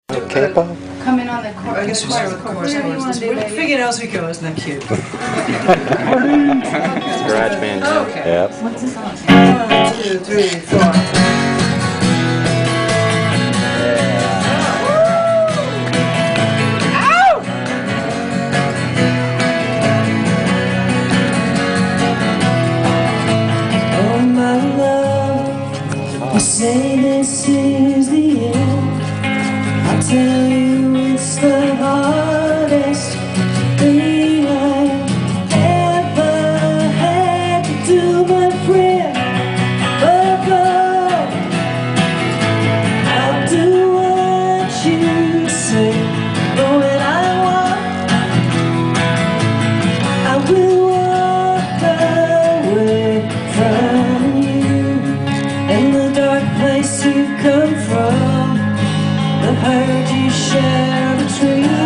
Capo? Come in on the chorus. I guess we'll start with the chorus. We'll figure it out as we go. Isn't that cute? Garage band. Okay. Yep. What's the song? 1, 2, 3, 4. You say this is the end. I'll tell you it's the hardest thing I've ever had to do, my friend. But I'll do what you say. But when I walk, I will walk away from you. And the dark place you've come from, the hurt you share between